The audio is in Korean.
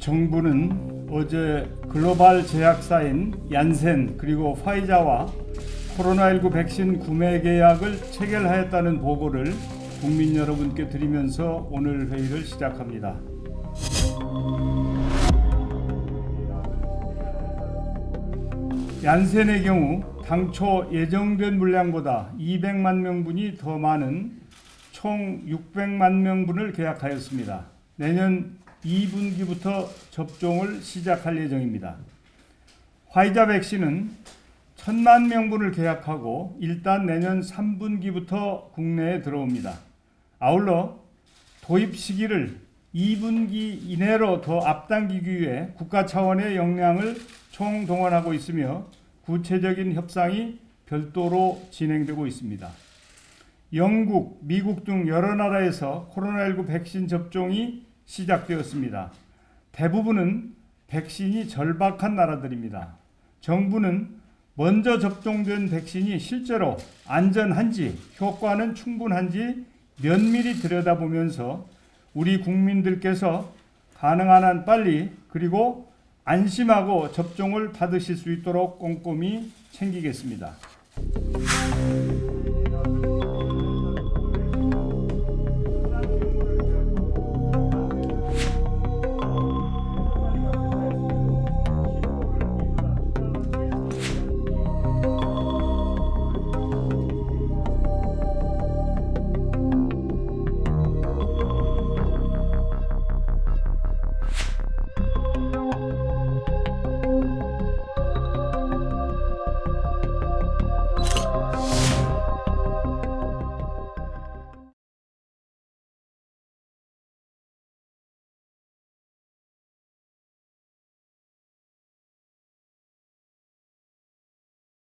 정부는 어제 글로벌 제약사인 얀센 그리고 화이자와 코로나19 백신 구매 계약을 체결하였다는 보고를 국민 여러분께 드리면서 오늘 회의를 시작합니다. 얀센의 경우 당초 예정된 물량보다 200만 명분이 더 많은 총 600만 명분을 계약하였습니다. 내년 2분기부터 접종을 시작할 예정입니다. 화이자 백신은 1000만 명분을 계약하고 일단 내년 3분기부터 국내에 들어옵니다. 아울러 도입 시기를 2분기 이내로 더 앞당기기 위해 국가 차원의 역량을 총동원하고 있으며 구체적인 협상이 별도로 진행되고 있습니다. 영국, 미국 등 여러 나라에서 코로나19 백신 접종이 시작되었습니다. 대부분은 백신이 절박한 나라들입니다. 정부는 먼저 접종된 백신이 실제로 안전한지, 효과는 충분한지 면밀히 들여다보면서 우리 국민들께서 가능한 한 빨리 그리고 안심하고 접종을 받으실 수 있도록 꼼꼼히 챙기겠습니다.